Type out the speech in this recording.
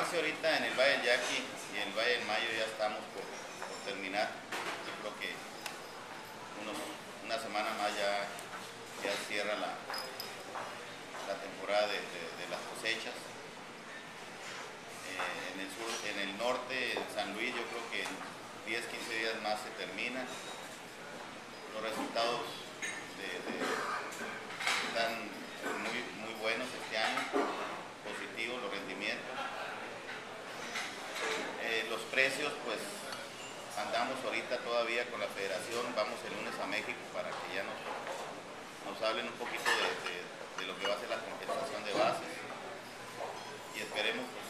avance ahorita en el Valle del Yaqui y el Valle del Mayo ya estamos por terminar. Yo creo que una semana más ya cierra la temporada de las cosechas. En el sur, en el norte, en San Luis, yo creo que en 10-15 días más se termina. Los resultados están muy buenos este año, positivos los rendimientos. Los precios, pues andamos ahorita todavía con la federación, vamos el lunes a México para que ya nos hablen un poquito de lo que va a ser la compensación de bases y esperemos pues,